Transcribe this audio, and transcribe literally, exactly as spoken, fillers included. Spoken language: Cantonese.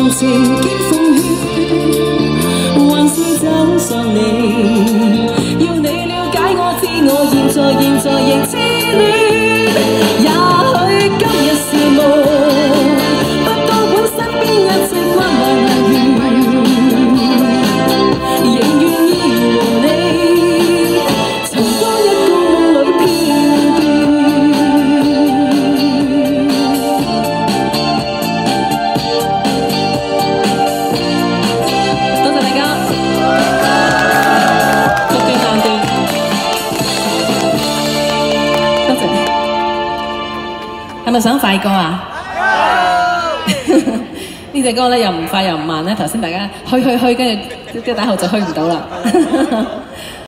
獨情經風血，還是找上你？要你了解我知我現在現在仍痴戀，也許今日是夢，不多管身邊一直彎彎遠，仍願意和你尋多一個夢裏飄飄。多謝大家，祝經萬段，多謝。係咪想快歌啊？呢隻歌咧又唔快又唔慢咧，頭先大家去去去，跟住跟住打後就去唔到啦。